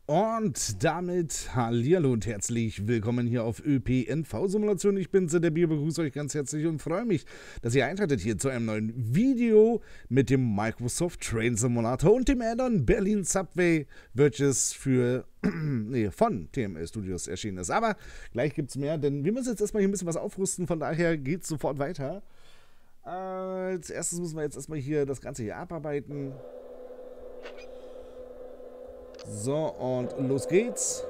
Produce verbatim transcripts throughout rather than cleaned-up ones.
Und damit hallihallo und herzlich willkommen hier auf ÖPNV-Simulation. Ich bin's, der Bier, begrüße euch ganz herzlich und freue mich, dass ihr einschaltet hier zu einem neuen Video mit dem Microsoft Train Simulator und dem Add-on Berlin Subway, welches für, nee, von T M L Studios erschienen ist. Aber gleich gibt's mehr, denn wir müssen jetzt erstmal hier ein bisschen was aufrüsten, von daher geht's sofort weiter. Äh, als erstes müssen wir jetzt erstmal hier das Ganze hier abarbeiten. So, und los geht's.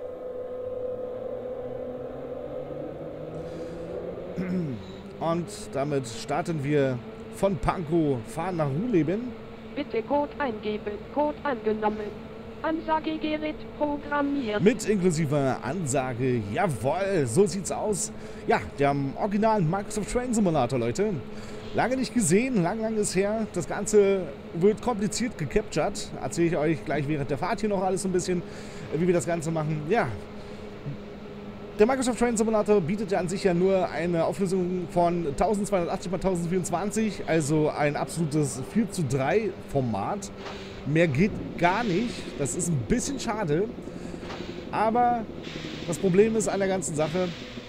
Und damit starten wir von Pankow, fahren nach Ruhleben. Bitte Code eingeben, Code angenommen. Ansagegerät programmiert. Mit inklusive Ansage, jawohl, so sieht's aus. Ja, der originalen Microsoft Train Simulator, Leute. Lange nicht gesehen, lang, lang ist her. Das Ganze wird kompliziert gecaptured. Erzähle ich euch gleich während der Fahrt hier noch alles so ein bisschen, wie wir das Ganze machen. Ja, der Microsoft Train Simulator bietet ja an sich ja nur eine Auflösung von eintausendzweihundertachtzig mal tausendvierundzwanzig, also ein absolutes vier zu drei Format. Mehr geht gar nicht. Das ist ein bisschen schade. Aber das Problem ist an der ganzen Sache,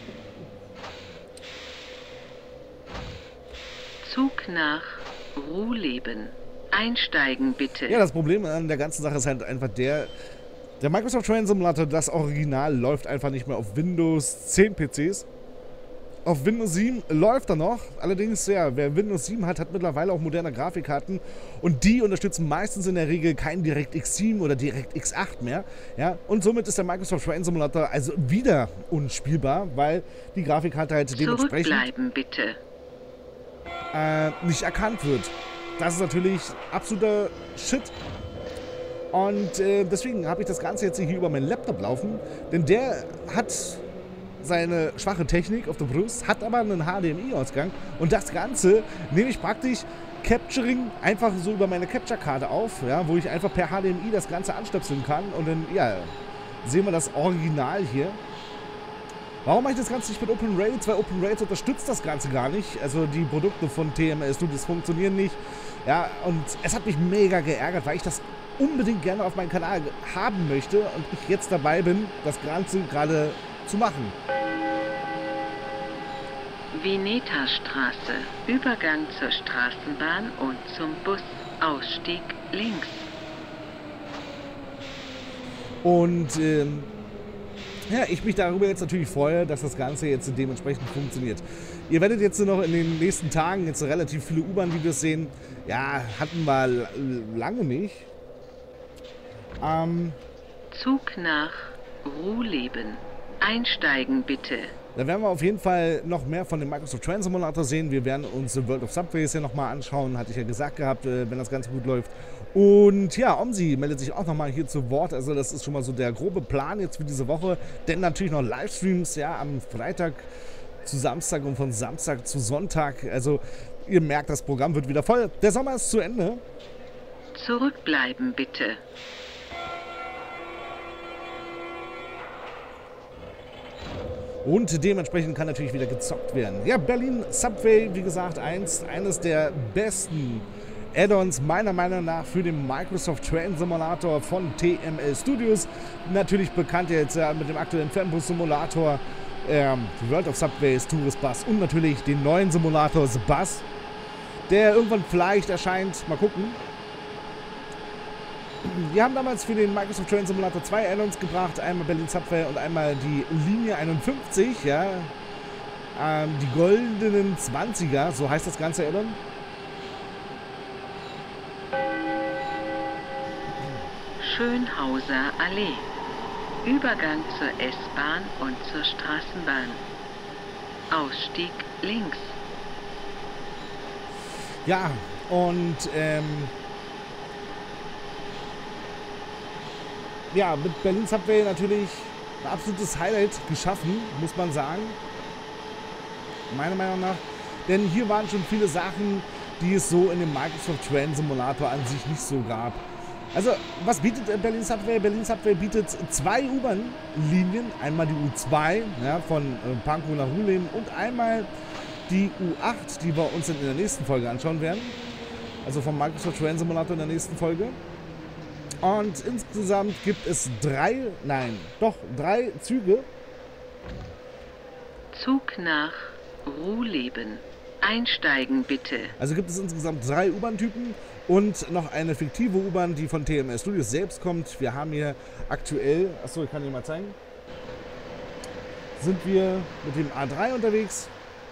Zug nach Ruhleben. Einsteigen bitte. Ja, das Problem an der ganzen Sache ist halt einfach der, der Microsoft Train Simulator, das Original, läuft einfach nicht mehr auf Windows zehn P Cs. Auf Windows sieben läuft er noch. Allerdings, ja, wer Windows sieben hat, hat mittlerweile auch moderne Grafikkarten. Und die unterstützen meistens in der Regel kein DirectX sieben oder DirectX acht mehr. Ja, und somit ist der Microsoft Train Simulator also wieder unspielbar, weil die Grafikkarte halt dementsprechend Zurückbleiben bitte. Äh, nicht erkannt wird. Das ist natürlich absoluter Shit. Und äh, deswegen habe ich das Ganze jetzt hier über meinen Laptop laufen, denn der hat seine schwache Technik auf der Brust, hat aber einen H D M I-Ausgang und das Ganze nehme ich praktisch Capturing einfach so über meine Capture-Karte auf, ja, wo ich einfach per H D M I das Ganze anstöpseln kann und dann, ja, sehen wir das Original hier. Warum mache ich das Ganze nicht mit Open Rails? Weil Open Rails unterstützt das Ganze gar nicht. Also die Produkte von T M L Studios funktionieren nicht. Ja, und es hat mich mega geärgert, weil ich das unbedingt gerne auf meinem Kanal haben möchte und ich jetzt dabei bin, das Ganze gerade zu machen. Vineta-Straße. Übergang zur Straßenbahn und zum Bus. Ausstieg links. Und ähm, ja, ich mich darüber jetzt natürlich freue, dass das Ganze jetzt dementsprechend funktioniert. Ihr werdet jetzt noch in den nächsten Tagen jetzt relativ viele U-Bahn-Videos sehen. Ja, hatten wir lange nicht. Ähm, Zug nach Ruhleben. Einsteigen bitte. Da werden wir auf jeden Fall noch mehr von dem Microsoft Train Simulator sehen. Wir werden uns The World of Subways ja nochmal anschauen, hatte ich ja gesagt gehabt, wenn das Ganze gut läuft. Und ja, Omsi meldet sich auch nochmal hier zu Wort. Also das ist schon mal so der grobe Plan jetzt für diese Woche. Denn natürlich noch Livestreams, ja, am Freitag zu Samstag und von Samstag zu Sonntag. Also ihr merkt, das Programm wird wieder voll. Der Sommer ist zu Ende. Zurückbleiben bitte. Und dementsprechend kann natürlich wieder gezockt werden. Ja, Berlin Subway, wie gesagt, eins, eines der besten Add-ons meiner Meinung nach für den Microsoft Train Simulator von T M L Studios. Natürlich bekannt jetzt ja mit dem aktuellen Fernbus-Simulator, ähm, World of Subways, Tourist Bus und natürlich den neuen Simulator The Bus, der irgendwann vielleicht erscheint. Mal gucken. Wir haben damals für den Microsoft Train Simulator zwei Add-ons gebracht, einmal Berlin Subway und einmal die Linie einundfünfzig, ja, ähm, die goldenen zwanziger, so heißt das ganze Add-on. Schönhauser Allee. Übergang zur S-Bahn und zur Straßenbahn. Ausstieg links. Ja, und ähm, ja, mit Berlin Subway natürlich ein absolutes Highlight geschaffen, muss man sagen. Meiner Meinung nach. Denn hier waren schon viele Sachen, die es so in dem Microsoft Train Simulator an sich nicht so gab. Also, was bietet Berlin Subway? Berlin Subway bietet zwei U-Bahn-Linien. Einmal die U zwei, ja, von äh, Pankow nach Ruhleben und einmal die U acht, die wir uns in der nächsten Folge anschauen werden. Also vom Microsoft Train Simulator in der nächsten Folge. Und insgesamt gibt es drei, nein, doch drei Züge. Zug nach Ruhleben. Einsteigen bitte. Also gibt es insgesamt drei U-Bahn-Typen und noch eine fiktive U-Bahn, die von T M S Studios selbst kommt. Wir haben hier aktuell, achso, ich kann Ihnen mal zeigen, sind wir mit dem A drei unterwegs.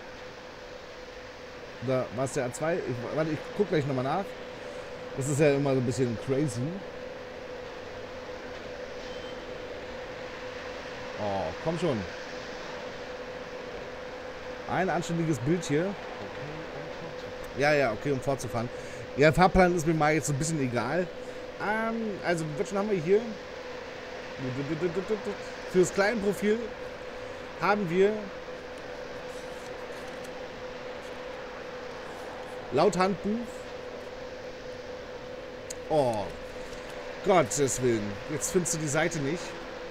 Da war es der A zwei. Ich, warte, ich gucke gleich nochmal nach. Das ist ja immer so ein bisschen crazy. Oh, komm schon. Ein anständiges Bild hier. Ja, ja, okay, um fortzufahren. Ja, Fahrplan ist mir mal jetzt so ein bisschen egal. Ähm, also, was haben wir hier? Für das kleine Profil haben wir laut Handbuch. Oh, Gottes Willen. Jetzt findest du die Seite nicht.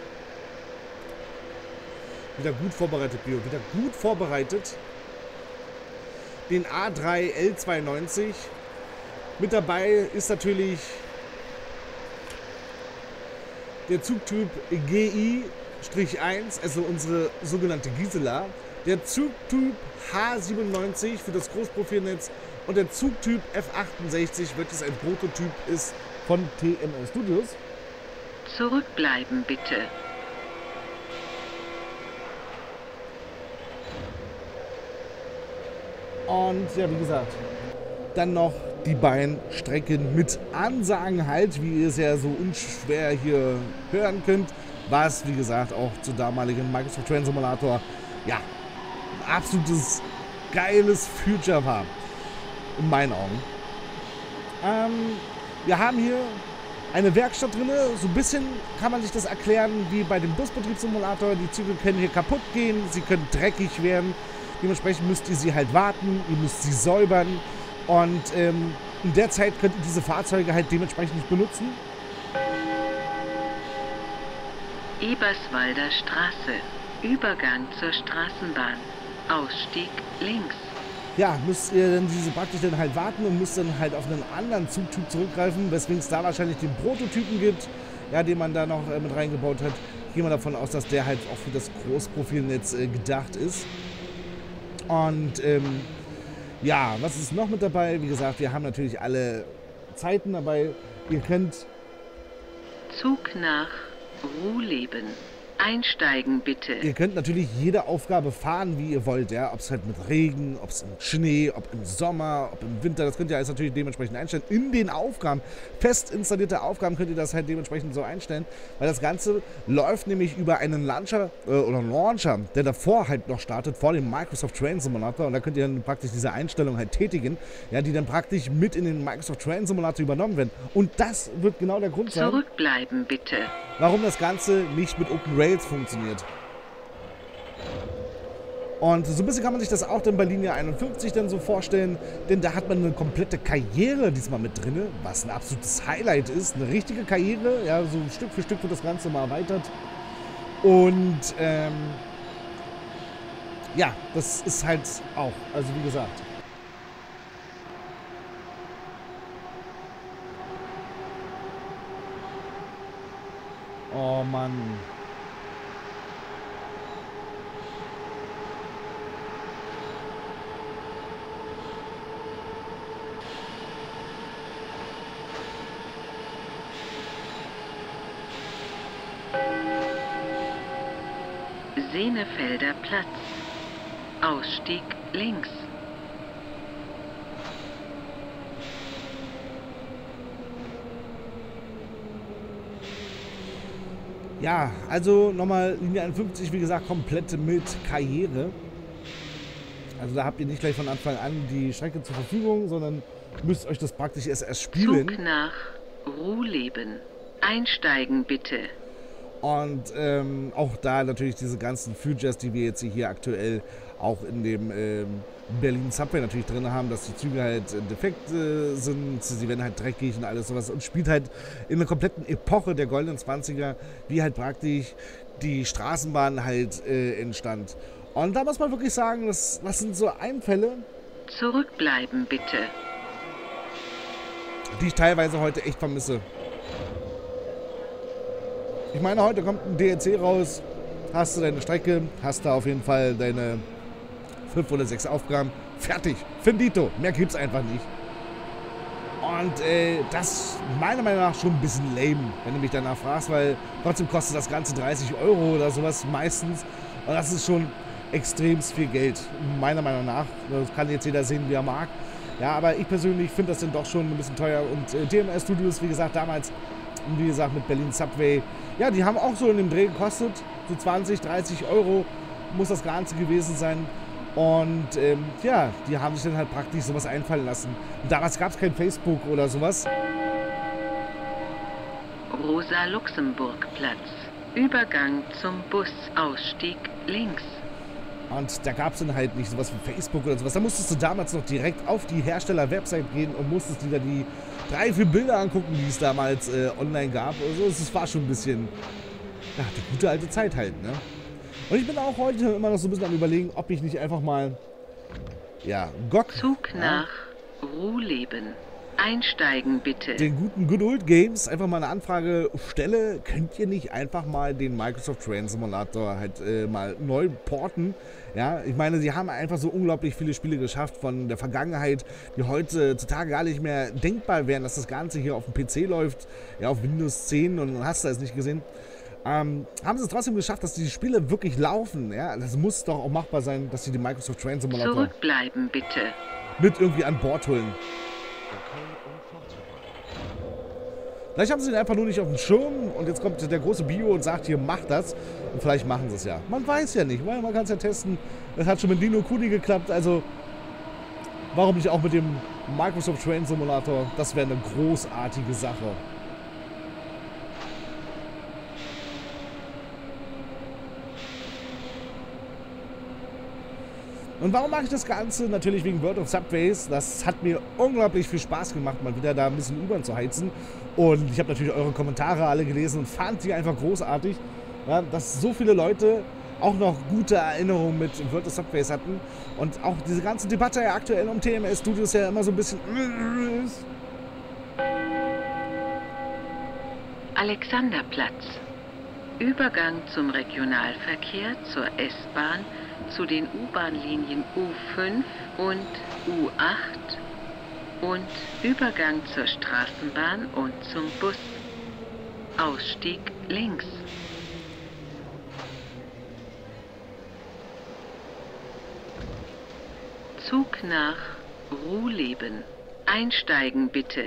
Wieder gut vorbereitet, Bio. Wieder gut vorbereitet. Den A drei L zweiundneunzig. Mit dabei ist natürlich der Zugtyp G I eins, also unsere sogenannte Gisela. Der Zugtyp H siebenundneunzig für das Großprofilnetz und der Zugtyp F achtundsechzig, welches ein Prototyp ist von T M S Studios. Zurückbleiben bitte. Und ja, wie gesagt, dann noch die beiden Strecken mit Ansagen halt, wie ihr es ja so unschwer hier hören könnt. Was, wie gesagt, auch zu damaligen Microsoft Train Simulator, ja, ein absolutes geiles Future war. In meinen Augen. Ähm, wir haben hier eine Werkstatt drin. So ein bisschen kann man sich das erklären wie bei dem Busbetriebssimulator. Die Züge können hier kaputt gehen, sie können dreckig werden. Dementsprechend müsst ihr sie halt warten, ihr müsst sie säubern. Und ähm, in der Zeit könnt ihr diese Fahrzeuge halt dementsprechend nicht benutzen. Eberswalder Straße. Übergang zur Straßenbahn. Ausstieg links. Ja, müsst ihr dann diese praktisch dann halt warten und müsst dann halt auf einen anderen Zugtyp zurückgreifen, weswegen es da wahrscheinlich den Prototypen gibt, ja, den man da noch äh, mit reingebaut hat. Gehen wir davon aus, dass der halt auch für das Großprofilnetz äh, gedacht ist. Und ähm, ja, was ist noch mit dabei? Wie gesagt, wir haben natürlich alle Zeiten dabei. Ihr könnt Zug nach Ruhleben. Einsteigen bitte. Ihr könnt natürlich jede Aufgabe fahren, wie ihr wollt, ja. Ob es halt mit Regen, ob es im Schnee, ob im Sommer, ob im Winter, das könnt ihr alles natürlich dementsprechend einstellen. In den Aufgaben, fest installierte Aufgaben, könnt ihr das halt dementsprechend so einstellen, weil das Ganze läuft nämlich über einen Launcher äh, oder Launcher, der davor halt noch startet, vor dem Microsoft Train Simulator, und da könnt ihr dann praktisch diese Einstellung halt tätigen, ja, die dann praktisch mit in den Microsoft Train Simulator übernommen werden. Und das wird genau der Grund sein, Zurückbleiben bitte. warum das Ganze nicht mit Open Rails funktioniert. Und so ein bisschen kann man sich das auch dann bei Linie einundfünfzig dann so vorstellen, denn da hat man eine komplette Karriere diesmal mit drin, was ein absolutes Highlight ist. Eine richtige Karriere, ja, so Stück für Stück wird das Ganze mal erweitert. Und ähm, ja, das ist halt auch, also wie gesagt. Oh Mann. Senefelder Platz. Ausstieg links. Ja, also nochmal Linie einundfünfzig, wie gesagt, komplett mit Karriere. Also da habt ihr nicht gleich von Anfang an die Strecke zur Verfügung, sondern müsst euch das praktisch erst, erst spielen. Zug nach Ruhleben. Einsteigen bitte. Und ähm, auch da natürlich diese ganzen Futures, die wir jetzt hier aktuell auch in dem ähm, Berlin Subway natürlich drin haben, dass die Züge halt äh, defekt äh, sind, sie werden halt dreckig und alles sowas, und spielt halt in einer kompletten Epoche der goldenen zwanziger, wie halt praktisch die Straßenbahn halt äh, entstand. Und da muss man wirklich sagen, das, das sind so Einfälle, Zurückbleiben bitte. die ich teilweise heute echt vermisse. Ich meine, heute kommt ein D L C raus, hast du deine Strecke, hast da auf jeden Fall deine fünf oder sechs Aufgaben. Fertig. Finito. Mehr gibt's einfach nicht. Und äh, das meiner Meinung nach schon ein bisschen lame, wenn du mich danach fragst, weil trotzdem kostet das Ganze dreißig Euro oder sowas meistens. Und das ist schon extrem viel Geld, meiner Meinung nach. Das kann jetzt jeder sehen, wie er mag. Ja, aber ich persönlich finde das dann doch schon ein bisschen teuer. Und äh, D M R Studios, wie gesagt, damals, wie gesagt, mit Berlin Subway, ja, die haben auch so in dem Dreh gekostet. So zwanzig, dreißig Euro muss das Ganze gewesen sein. Und ähm, ja, die haben sich dann halt praktisch sowas einfallen lassen. Und damals gab es kein Facebook oder sowas. Rosa-Luxemburg-Platz. Übergang zum Bus. Ausstieg links. Und da gab es dann halt nicht sowas wie Facebook oder sowas. Da musstest du damals noch direkt auf die Hersteller-Website gehen und musstest dir da die drei, vier Bilder angucken, die es damals äh, online gab. Also es war schon ein bisschen, ja, die gute alte Zeit halt, ne? Und ich bin auch heute immer noch so ein bisschen am Überlegen, ob ich nicht einfach mal, ja, G O G, Zug ja, nach Ruhleben. Einsteigen bitte. den guten Good Old Games einfach mal eine Anfrage stelle. Könnt ihr nicht einfach mal den Microsoft Train Simulator halt äh, mal neu porten? Ja, ich meine, sie haben einfach so unglaublich viele Spiele geschafft von der Vergangenheit, die heutzutage gar nicht mehr denkbar wären, dass das Ganze hier auf dem P C läuft, ja, auf Windows zehn, und hast du es nicht gesehen. Ähm, haben sie es trotzdem geschafft, dass die Spiele wirklich laufen. Ja? Das muss doch auch machbar sein, dass sie den Microsoft Train Simulator Zurückbleiben bitte. mit irgendwie an Bord holen. Vielleicht haben sie ihn einfach nur nicht auf dem Schirm und jetzt kommt der große Bio und sagt, hier, mach das. Und vielleicht machen sie es ja. Man weiß ja nicht, weil man kann es ja testen. Das hat schon mit Nino Kuni geklappt, also warum nicht auch mit dem Microsoft Train Simulator? Das wäre eine großartige Sache. Und warum mache ich das Ganze? Natürlich wegen World of Subways. Das hat mir unglaublich viel Spaß gemacht, mal wieder da ein bisschen U-Bahn zu heizen. Und ich habe natürlich eure Kommentare alle gelesen und fand die einfach großartig. Ja, dass so viele Leute auch noch gute Erinnerungen mit World of Subways hatten. Und auch diese ganze Debatte ja aktuell um T M S Studios ja immer so ein bisschen ist. Alexanderplatz. Übergang zum Regionalverkehr, zur S-Bahn, zu den U-Bahn-Linien U fünf und U acht und Übergang zur Straßenbahn und zum Bus. Ausstieg links. Zug nach Ruhleben. Einsteigen bitte.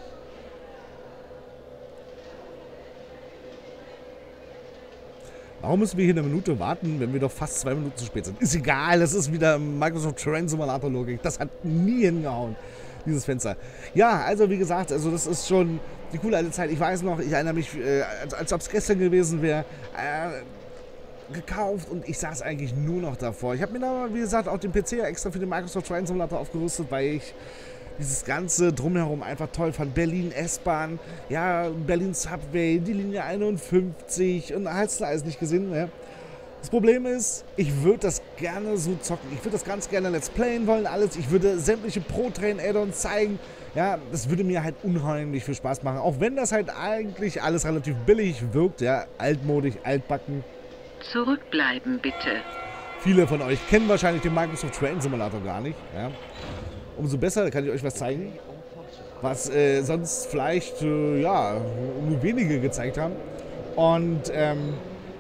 Warum müssen wir hier eine Minute warten, wenn wir doch fast zwei Minuten zu spät sind? Ist egal, das ist wieder Microsoft Train Simulator Logik. Das hat nie hingehauen, dieses Fenster. Ja, also wie gesagt, also das ist schon die coole alte Zeit. Ich weiß noch, ich erinnere mich, äh, als, als ob es gestern gewesen wäre, äh, gekauft und ich saß eigentlich nur noch davor. Ich habe mir da, wie gesagt, auch den P C extra für den Microsoft Train Simulator aufgerüstet, weil ich dieses ganze Drumherum einfach toll fand. Berlin S-Bahn, ja, Berlin Subway, die Linie einundfünfzig und hast du alles nicht gesehen, ne? Das Problem ist, ich würde das gerne so zocken. Ich würde das ganz gerne Let's Playen wollen, alles. Ich würde sämtliche Pro-Train-Add-ons zeigen. Ja, das würde mir halt unheimlich viel Spaß machen. Auch wenn das halt eigentlich alles relativ billig wirkt, ja, altmodisch, altbacken. Zurückbleiben bitte. Viele von euch kennen wahrscheinlich den Microsoft Train Simulator gar nicht, ja. Umso besser, da kann ich euch was zeigen, was äh, sonst vielleicht, äh, ja, nur wenige gezeigt haben. Und ähm,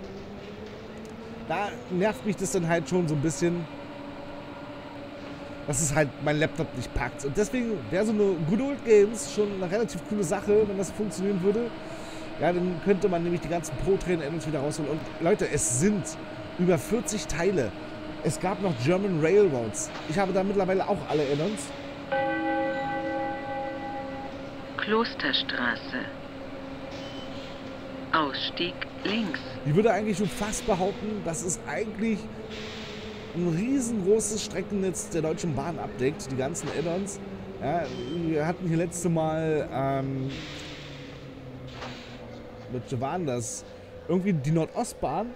da nervt mich das dann halt schon so ein bisschen, dass es halt mein Laptop nicht packt. Und deswegen wäre so eine Good Old Games schon eine relativ coole Sache, wenn das funktionieren würde. Ja, dann könnte man nämlich die ganzen Pro-Train-Add-ons wieder rausholen. Und Leute, es sind über vierzig Teile. Es gab noch German Railroads. Ich habe da mittlerweile auch alle Add-ons. Klosterstraße. Ausstieg links. Ich würde eigentlich schon fast behaupten, dass es eigentlich ein riesengroßes Streckennetz der Deutschen Bahn abdeckt. Die ganzen Add-ons. Ja, wir hatten hier letzte Mal, ähm, welche waren das? Irgendwie die Nordostbahn.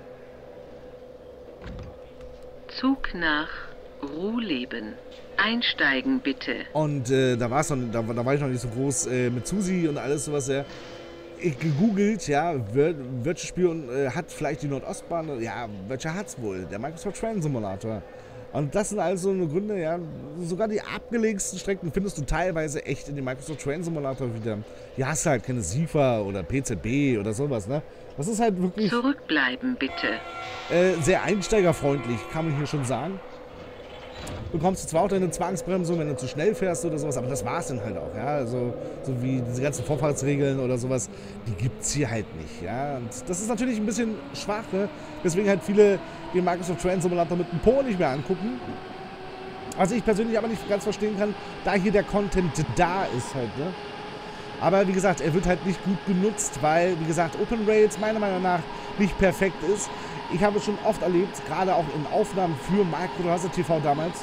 Zug nach Ruhleben. Einsteigen bitte. Und äh, da, war's noch, da, da war ich noch nicht so groß äh, mit Susi und alles sowas. Ja. ich gegoogelt, ja, wel- welches Spiel äh, hat vielleicht die Nordostbahn? Ja, welcher hat's wohl? Der Microsoft Train Simulator. Und das sind also eine Gründe, ja, sogar die abgelegensten Strecken findest du teilweise echt in dem Microsoft Train Simulator wieder. Hier hast du halt keine SIFA oder P Z B oder sowas, ne? Das ist halt wirklich Zurückbleiben bitte. äh, sehr einsteigerfreundlich, kann man hier schon sagen. Du bekommst zwar auch deine Zwangsbremsung, wenn du zu schnell fährst oder sowas, aber das war's dann halt auch, ja. Also, so wie diese ganzen Vorfahrtsregeln oder sowas, die gibt's hier halt nicht, ja. Und das ist natürlich ein bisschen schwach, ne? Deswegen halt viele den Microsoft Train Simulator mit dem Po nicht mehr angucken. Was ich persönlich aber nicht ganz verstehen kann, da hier der Content da ist halt, ne? Aber wie gesagt, er wird halt nicht gut genutzt, weil, wie gesagt, Open Rails meiner Meinung nach nicht perfekt ist. Ich habe es schon oft erlebt, gerade auch in Aufnahmen für Microsoft T V damals.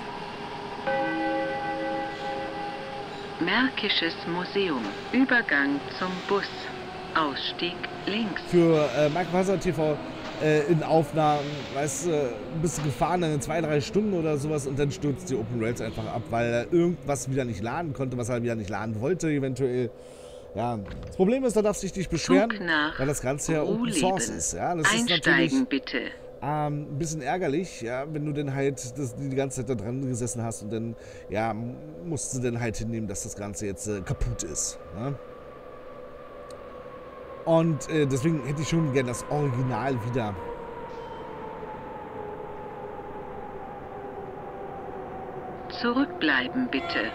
Märkisches Museum. Übergang zum Bus. Ausstieg links. Für äh, Microsoft T V äh, in Aufnahmen, weißt du, bist du gefahren dann in zwei, drei Stunden oder sowas und dann stürzt die Open Rails einfach ab, weil er irgendwas wieder nicht laden konnte, was er wieder nicht laden wollte eventuell. Ja, das Problem ist, da darfst du dich nicht beschweren, weil das Ganze ja Open Source ist. Ja, das ist natürlich bitte. Ähm, ein bisschen ärgerlich, ja, wenn du dann halt das, die ganze Zeit da dran gesessen hast und dann, ja, musst du dann halt hinnehmen, dass das Ganze jetzt äh, kaputt ist. Ne? Und äh, deswegen hätte ich schon gern das Original wieder. Zurückbleiben bitte.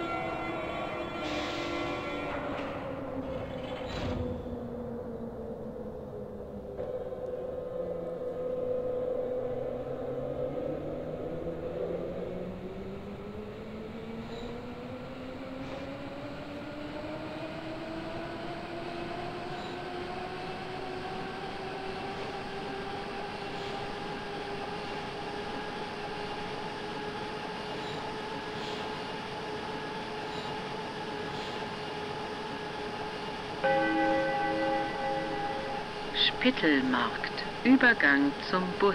Spittelmarkt. Übergang zum Bus.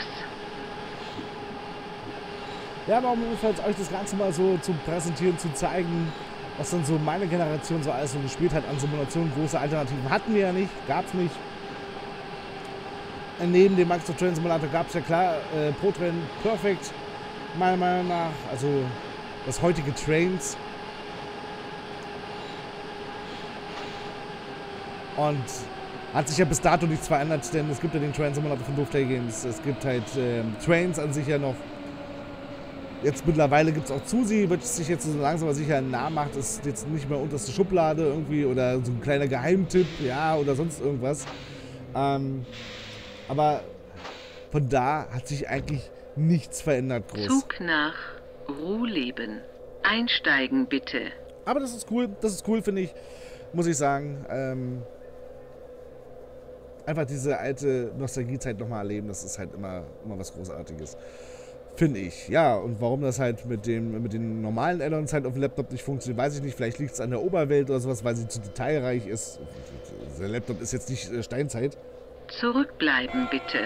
Ja, aber um jetzt euch das Ganze mal so zu präsentieren, zu zeigen, was dann so meine Generation so alles so gespielt hat an Simulationen. Große Alternativen hatten wir ja nicht, gab's nicht. Neben dem Microsoft Train Simulator gab es ja klar äh, Pro Train Perfect, meiner Meinung nach, also das heutige Trains. Und hat sich ja bis dato nichts verändert, denn es gibt ja den Train Simulator von Dovetail Games, es gibt halt ähm, Trains an sich ja noch. Jetzt mittlerweile gibt es auch Zusi, wird sich jetzt so langsam aber sicher einen Namen macht, ist jetzt nicht mehr unterste Schublade irgendwie oder so ein kleiner Geheimtipp, ja, oder sonst irgendwas. Ähm, aber von da hat sich eigentlich nichts verändert groß. Zug nach Ruhleben. Einsteigen bitte. Aber das ist cool, das ist cool, finde ich, muss ich sagen. Ähm, einfach diese alte Nostalgiezeit nochmal erleben, das ist halt immer, immer was Großartiges. Finde ich, ja. Und warum das halt mit, dem, mit den normalen Add-ons halt auf dem Laptop nicht funktioniert, weiß ich nicht. Vielleicht liegt es an der Oberwelt oder sowas, weil sie zu detailreich ist. Der Laptop ist jetzt nicht äh, Steinzeit. Zurückbleiben bitte.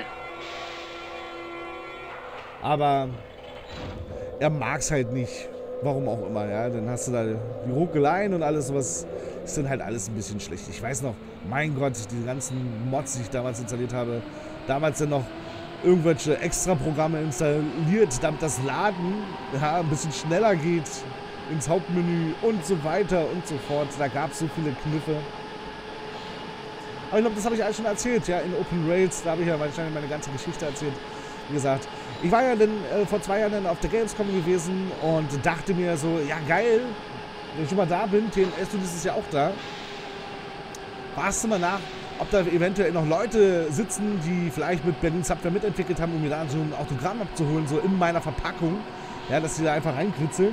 Aber er mag es halt nicht. Warum auch immer, ja. Dann hast du da die Ruckeleien und alles, sowas ist dann halt alles ein bisschen schlecht. Ich weiß noch, mein Gott, die ganzen Mods, die ich damals installiert habe, damals dann noch irgendwelche Extra-Programme installiert, damit das Laden ja, ein bisschen schneller geht ins Hauptmenü und so weiter und so fort. Da gab es so viele Kniffe. Aber ich glaube, das habe ich alles schon erzählt, ja, in Open Rails. Da habe ich ja wahrscheinlich meine ganze Geschichte erzählt. Wie gesagt, ich war ja dann äh, vor zwei Jahren dann auf der Gamescom gewesen und dachte mir so, ja geil, wenn ich schon mal da bin, T N S, du bist es ja auch da. Warst du mal nach, ob da eventuell noch Leute sitzen, die vielleicht mit Berlin Software mitentwickelt haben, um mir da so ein Autogramm abzuholen, so in meiner Verpackung. Ja, dass sie da einfach reinkritzeln.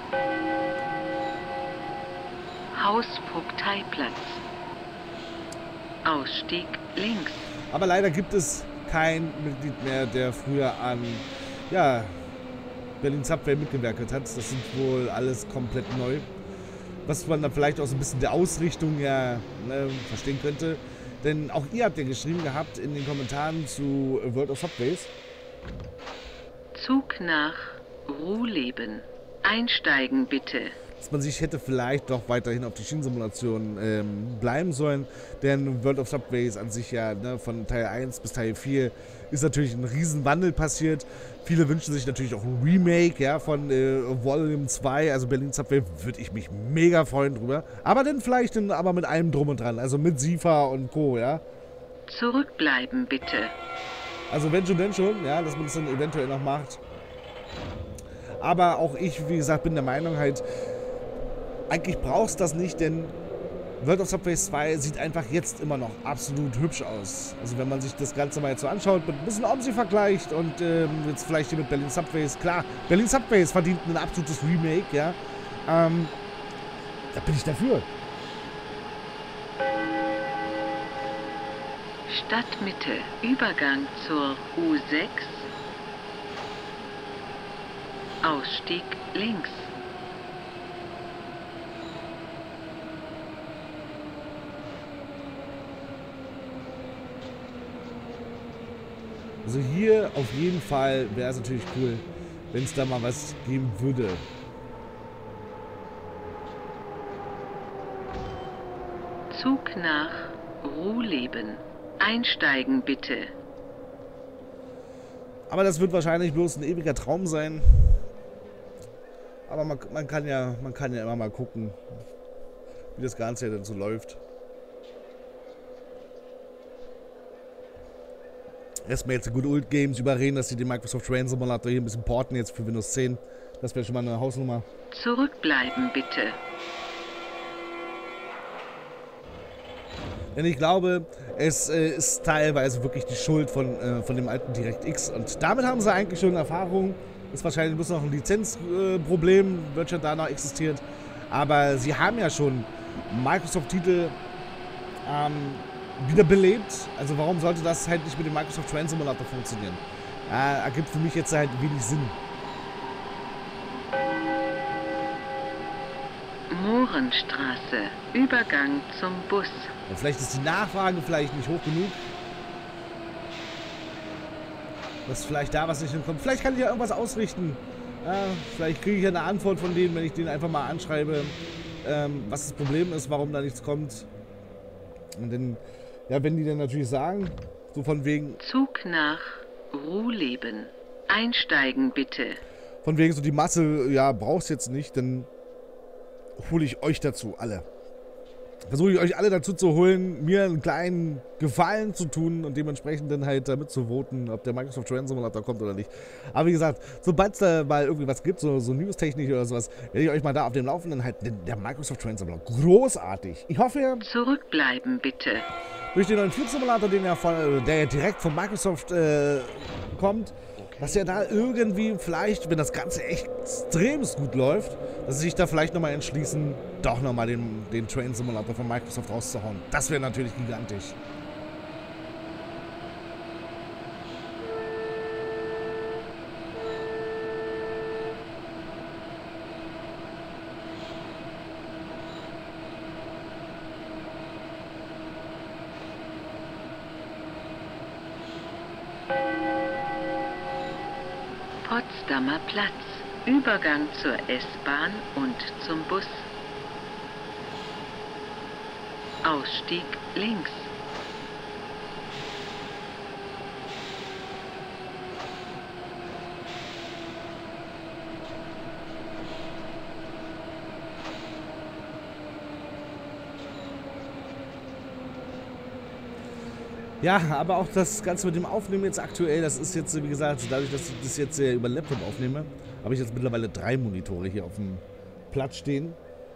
Hausvogteiplatz. Ausstieg links. Aber leider gibt es kein Mitglied mehr, der früher an ja, Berlin Software mitgewirkt hat. Das sind wohl alles komplett neu. Was man dann vielleicht auch so ein bisschen der Ausrichtung ja ne, verstehen könnte. Denn auch ihr habt ja geschrieben gehabt in den Kommentaren zu World of Subways. Zug nach Ruhleben. Einsteigen bitte. dass man sich hätte vielleicht doch weiterhin auf die Schienensimulation ähm, bleiben sollen. Denn World of Subway ist an sich ja, ne, von Teil eins bis Teil vier ist natürlich ein Riesenwandel passiert. Viele wünschen sich natürlich auch ein Remake, ja, von äh, Volume zwei, also Berlin Subway, würde ich mich mega freuen drüber. Aber dann vielleicht in, aber mit allem drum und dran, also mit SIFA und Co., ja. Zurückbleiben, bitte. Also wenn schon, denn schon, ja, dass man das dann eventuell noch macht. Aber auch ich, wie gesagt, bin der Meinung halt, eigentlich brauchst du das nicht, denn World of Subway zwei sieht einfach jetzt immer noch absolut hübsch aus. Also wenn man sich das Ganze mal jetzt so anschaut, mit ein bisschen OMSI vergleicht und ähm, jetzt vielleicht hier mit Berlin Subways, klar, Berlin Subways verdient ein absolutes Remake, ja. Ähm, da bin ich dafür. Stadtmitte, Übergang zur U sechs, Ausstieg links. Also hier auf jeden Fall wäre es natürlich cool, wenn es da mal was geben würde. Zug nach Ruhleben. Einsteigen bitte. Aber das wird wahrscheinlich bloß ein ewiger Traum sein. Aber man, man, kann ja, man kann ja immer mal gucken, wie das Ganze ja dann so läuft. Erstmal jetzt die Good Old Games überreden, dass sie den Microsoft Train Simulator hier ein bisschen porten jetzt für Windows zehn. Das wäre schon mal eine Hausnummer. Zurückbleiben bitte. Denn ich glaube, es äh, ist teilweise wirklich die Schuld von, äh, von dem alten DirectX. Und damit haben sie eigentlich schon Erfahrung. Ist wahrscheinlich bloß noch ein Lizenzproblem, äh, wird schon da noch existiert. Aber sie haben ja schon Microsoft-Titel ähm, wiederbelebt. Also warum sollte das halt nicht mit dem Microsoft Train Simulator funktionieren? Äh, ergibt für mich jetzt halt wenig Sinn. Mohrenstraße, Übergang zum Bus. Und vielleicht ist die Nachfrage vielleicht nicht hoch genug. Dass vielleicht da was nicht hinkommt. Vielleicht kann ich ja irgendwas ausrichten. Ja, vielleicht kriege ich ja eine Antwort von denen, wenn ich denen einfach mal anschreibe, ähm, was das Problem ist, warum da nichts kommt. Und dann, ja, wenn die dann natürlich sagen, so von wegen... Zug nach Ruhleben. Einsteigen bitte. Von wegen so die Masse, ja, brauchst jetzt nicht, dann hole ich euch dazu, alle. Versuche ich euch alle dazu zu holen, mir einen kleinen Gefallen zu tun und dementsprechend dann halt damit zu voten, ob der Microsoft Train Simulator kommt oder nicht. Aber wie gesagt, sobald es da mal irgendwie was gibt, so, so News-Technik oder sowas, werde ich euch mal da auf dem Laufenden halten. Der Microsoft Train Simulator, großartig. Ich hoffe, Zurückbleiben bitte. durch den neuen Flugsimulator, den ja von, der ja direkt von Microsoft äh, kommt, dass ja da irgendwie vielleicht, wenn das Ganze echt extrem gut läuft, dass sie sich da vielleicht nochmal entschließen, doch nochmal den, den Train Simulator von Microsoft rauszuhauen. Das wäre natürlich gigantisch. Potsdamer Platz. Übergang zur S-Bahn und zum Bus. Ausstieg links. Ja, aber auch das Ganze mit dem Aufnehmen jetzt aktuell, das ist jetzt, wie gesagt, dadurch, dass ich das jetzt äh, über den Laptop aufnehme, habe ich jetzt mittlerweile drei Monitore hier auf dem Platz stehen.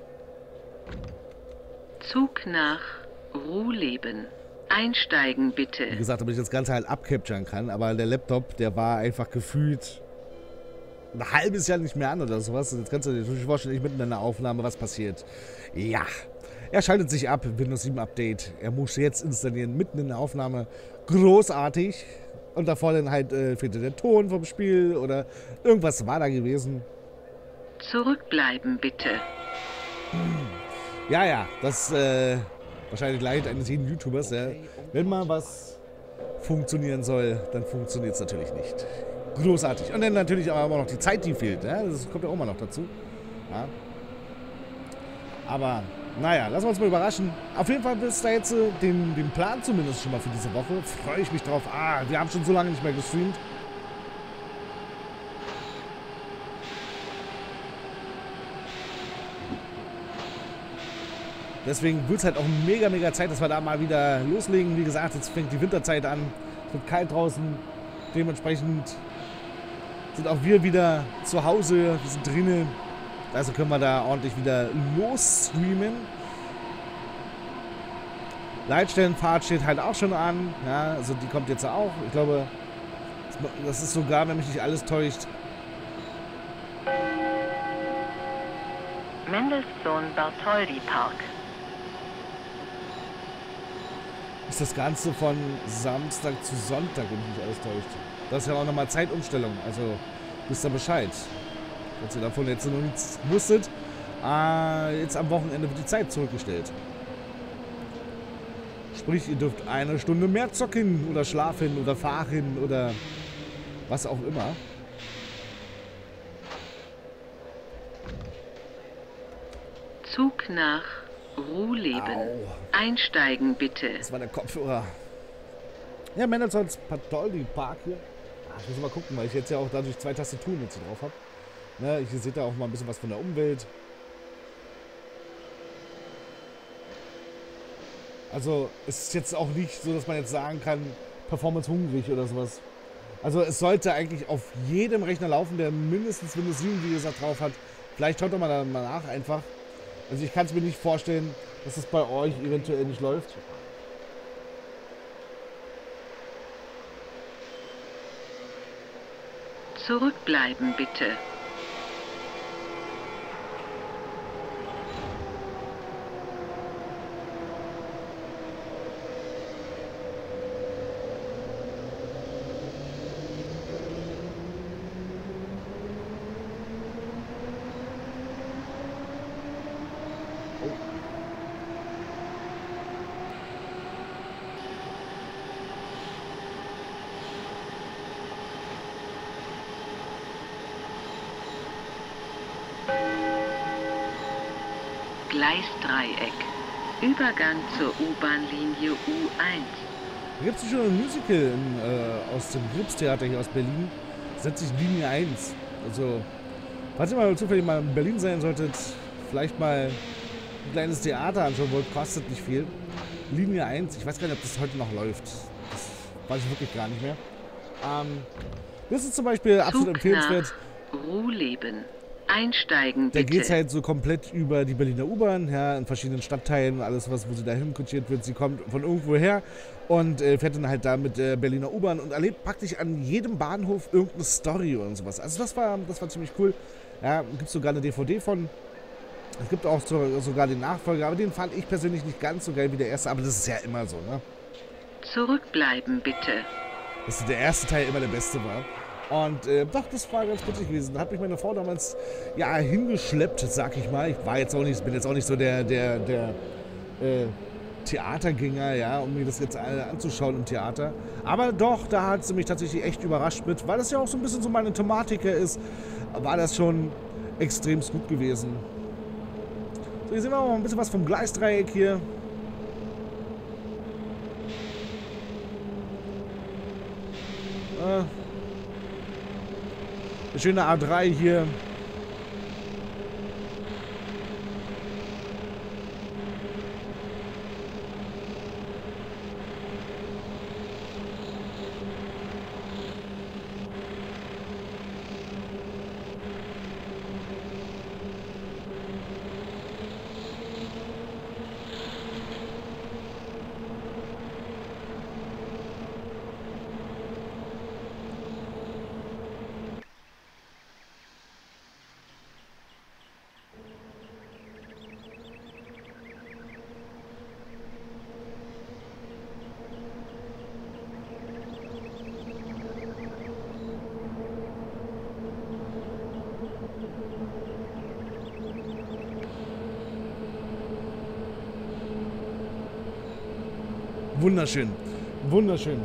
Zug nach Ruhleben. Einsteigen bitte. Wie gesagt, damit ich das Ganze halt abcapturen kann, aber der Laptop, der war einfach gefühlt ein halbes Jahr nicht mehr an oder sowas. Und jetzt kannst du dir natürlich vorstellen, ich mitten in einer Aufnahme, was passiert. Ja. Er schaltet sich ab, Windows sieben Update. Er muss jetzt installieren, mitten in der Aufnahme. Großartig. Und davor dann halt äh, fehlte der Ton vom Spiel oder irgendwas war da gewesen. Zurückbleiben bitte. Ja, ja, das äh, wahrscheinlich Leid eines jeden YouTubers. Ja. Wenn mal was funktionieren soll, dann funktioniert es natürlich nicht. Großartig. Und dann natürlich aber auch noch die Zeit, die fehlt. Ja. Das kommt ja auch mal noch dazu. Ja. Aber, naja, lassen wir uns mal überraschen. Auf jeden Fall ist da jetzt äh, den, den Plan zumindest schon mal für diese Woche. Freue ich mich drauf. Ah, wir haben schon so lange nicht mehr gestreamt. Deswegen wird es halt auch mega, mega Zeit, dass wir da mal wieder loslegen. Wie gesagt, jetzt fängt die Winterzeit an. Es wird kalt draußen. Dementsprechend sind auch wir wieder zu Hause. Wir sind drinnen. Also können wir da ordentlich wieder losstreamen. Leitstellenfahrt steht halt auch schon an. Ja, also die kommt jetzt auch. Ich glaube, das ist sogar, wenn mich nicht alles täuscht. Mendelssohn-Bartholdy-Park. Ist das Ganze von Samstag zu Sonntag, wenn mich nicht alles täuscht. Das ist ja auch nochmal Zeitumstellung, also wisst ihr Bescheid. Falls ihr davon jetzt noch nichts wusstet, äh, jetzt am Wochenende wird die Zeit zurückgestellt. Sprich, ihr dürft eine Stunde mehr zocken oder schlafen oder fahren oder was auch immer. Zug nach Ruhleben. Au. Einsteigen bitte. Das war der Kopfhörer. Ja, Mendelssohns Bartholdy-Park hier. Ah, ich muss mal gucken, weil ich jetzt ja auch dadurch zwei Tastaturen jetzt hier drauf habe. Ne, hier seht ihr auch mal ein bisschen was von der Umwelt. Also es ist jetzt auch nicht so, dass man jetzt sagen kann, Performance hungrig oder sowas. Also es sollte eigentlich auf jedem Rechner laufen, der mindestens Windows sieben, wie gesagt, drauf hat. Vielleicht schaut doch mal da mal nach einfach. Also ich kann es mir nicht vorstellen, dass es bei euch eventuell nicht läuft. Zurückbleiben bitte. Gleisdreieck. Übergang zur U-Bahn-Linie U eins. Da gibt es schon ein Musical in, äh, aus dem Gripstheater hier aus Berlin. Das nennt sich Linie eins. Also, falls ihr mal zufällig mal in Berlin sein solltet, vielleicht mal ein kleines Theater anschauen wollt, kostet nicht viel. Linie eins, ich weiß gar nicht, ob das heute noch läuft. Das weiß ich wirklich gar nicht mehr. Ähm, das ist zum Beispiel absolut Zug empfehlenswert. Nach Ruhleben. Einsteigen Da bitte. geht es halt so komplett über die Berliner U-Bahn, ja, in verschiedenen Stadtteilen, alles, was, wo sie dahin kutschiert wird. Sie kommt von irgendwo her und äh, fährt dann halt da mit der Berliner U-Bahn und erlebt praktisch an jedem Bahnhof irgendeine Story oder sowas. Also das war, das war ziemlich cool. Ja, gibt sogar eine D V D von. Es gibt auch so, sogar den Nachfolger, aber den fand ich persönlich nicht ganz so geil wie der erste, aber das ist ja immer so, ne? Zurückbleiben bitte. Dass der erste Teil immer der beste war. Und äh, doch, das war ganz putzig gewesen. Da hat mich meine Frau damals ja hingeschleppt, sag ich mal. Ich war jetzt auch nicht, bin jetzt auch nicht so der, der, der äh, Theatergänger, ja, um mir das jetzt alle anzuschauen im Theater. Aber doch, da hat sie mich tatsächlich echt überrascht mit, weil das ja auch so ein bisschen so meine Thematik ist, war das schon extrem gut gewesen. So, hier sehen wir auch mal ein bisschen was vom Gleisdreieck hier. Äh, Eine schöne A drei hier. Wunderschön. Wunderschön.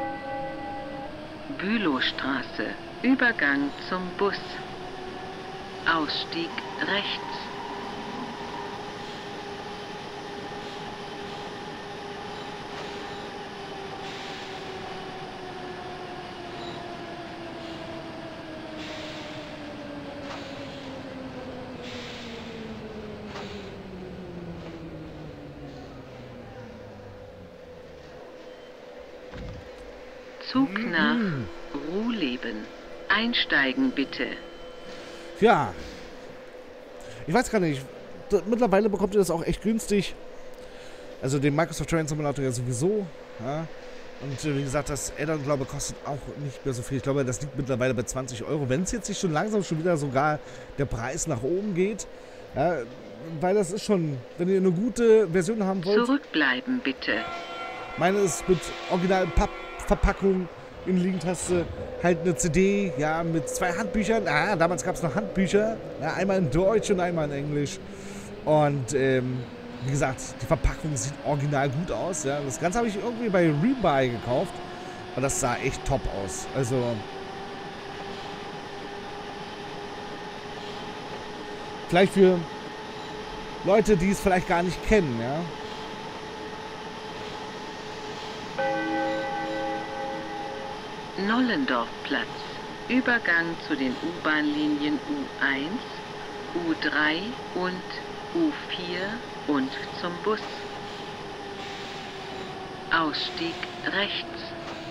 Bülowstraße. Übergang zum Bus. Ausstieg rechts. Zug nach Ruhleben. Einsteigen bitte. Ja. Ich weiß gar nicht. D- Mittlerweile bekommt ihr das auch echt günstig. Also den Microsoft Train Simulator ja sowieso. Ja. Und äh, wie gesagt, das Add-on, glaube ich, kostet auch nicht mehr so viel. Ich glaube, das liegt mittlerweile bei zwanzig Euro. Wenn es jetzt nicht schon langsam schon wieder sogar der Preis nach oben geht. Ja, weil das ist schon, wenn ihr eine gute Version haben wollt. Zurückbleiben bitte. Meine ist mit original Pappverpackung in Liegentaste, halt eine C D, ja, mit zwei Handbüchern. Ah, damals gab es noch Handbücher, ja, einmal in Deutsch und einmal in Englisch. Und ähm, wie gesagt, die Verpackung sieht original gut aus. Ja. Das Ganze habe ich irgendwie bei Rebuy gekauft und das sah echt top aus. Also vielleicht für Leute, die es vielleicht gar nicht kennen, ja. Nollendorfplatz. Übergang zu den U-Bahn-Linien U eins, U drei und U vier und zum Bus. Ausstieg rechts.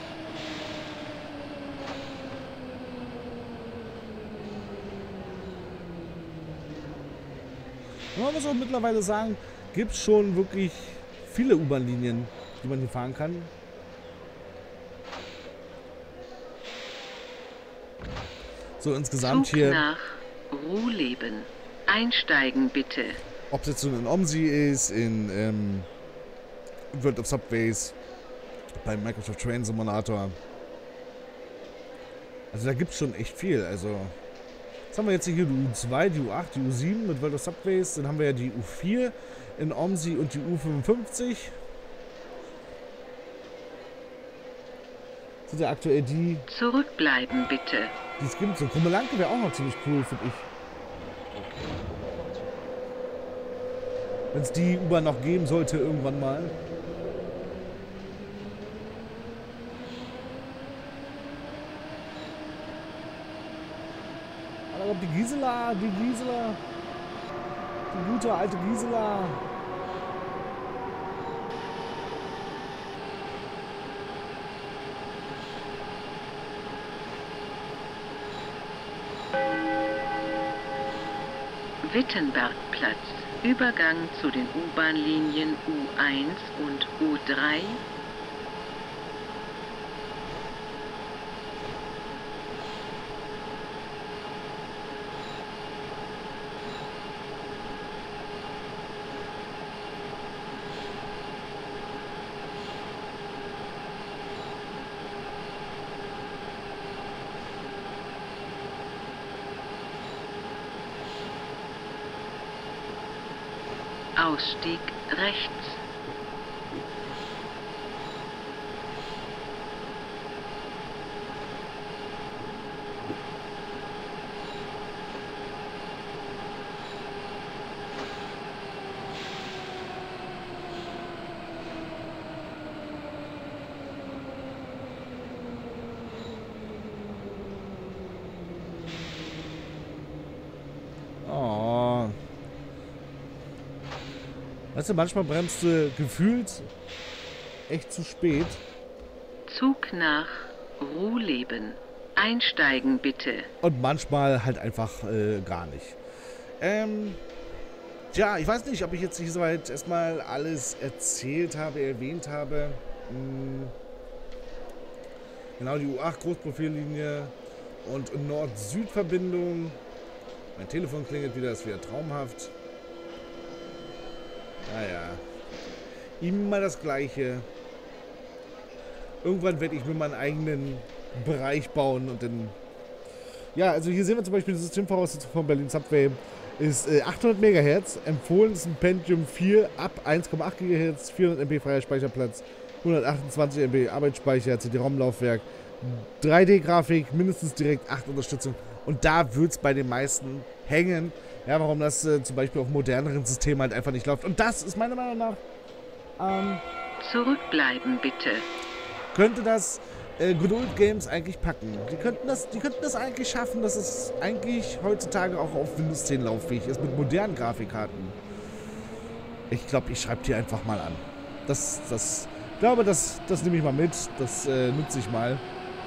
Man muss auch mittlerweile sagen, gibt es schon wirklich viele U-Bahn-Linien, die man hier fahren kann. So insgesamt Zug hier, nach Ruhleben. Einsteigen bitte. ob es jetzt so in OMSI ist, in ähm, World of Subways, beim Microsoft Train Simulator. Also da gibt es schon echt viel. Also jetzt haben wir jetzt hier die U zwei, die U acht, die U sieben mit World of Subways. Dann haben wir ja die U vier in OMSI und die U fünfundfünfzig. Das sind ja aktuell die, Zurückbleiben bitte. die es gibt. So Krummelanke wäre auch noch ziemlich cool, finde ich. Wenn es die U-Bahn noch geben sollte, irgendwann mal. Aber die Gisela, die Gisela. Die gute alte Gisela. Wittenbergplatz. Übergang zu den U-Bahn-Linien U eins und U drei. Ausstieg rechts. Oh. Weißt du, manchmal bremst du gefühlt echt zu spät. Zug nach Ruhleben. Einsteigen bitte. Und manchmal halt einfach äh, gar nicht. Ähm, tja, ich weiß nicht, ob ich jetzt hier soweit erstmal alles erzählt habe, erwähnt habe. Hm. Genau, die U acht Großprofillinie und Nord-Süd-Verbindung. Mein Telefon klingelt wieder, ist wieder traumhaft. Naja, immer das Gleiche. Irgendwann werde ich mir meinen eigenen Bereich bauen und dann... Ja, also hier sehen wir zum Beispiel die Systemvoraussetzung von Berlin Subway. Ist äh, achthundert Megahertz, empfohlen ist ein Pentium vier ab eins Komma acht Gigahertz, vierhundert Megabyte freier Speicherplatz, hundertachtundzwanzig Megabyte Arbeitsspeicher, C D-ROM-Laufwerk, drei D-Grafik, mindestens direkt acht Unterstützung Und da wird es bei den meisten hängen. Ja, warum das äh, zum Beispiel auf moderneren Systemen halt einfach nicht läuft. Und das ist meiner Meinung nach... Ähm, Zurückbleiben, bitte. könnte das äh, Good Old Games eigentlich packen. Die könnten, das, die könnten das eigentlich schaffen, dass es eigentlich heutzutage auch auf Windows zehn lauffähig ist mit modernen Grafikkarten. Ich glaube, ich schreibe die einfach mal an. Das, das, ich glaube, das, das nehme ich mal mit. Das äh, nutze ich mal.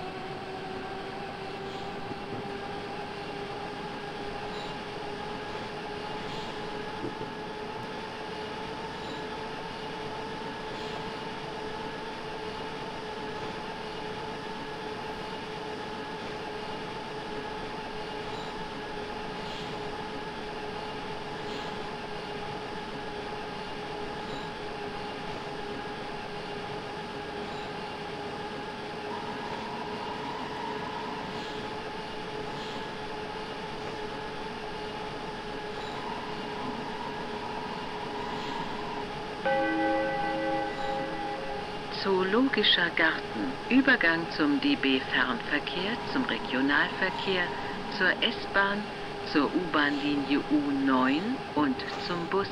Zoologischer Garten. Übergang zum D B-Fernverkehr, zum Regionalverkehr, zur S-Bahn, zur U-Bahn-Linie U neun und zum Bus.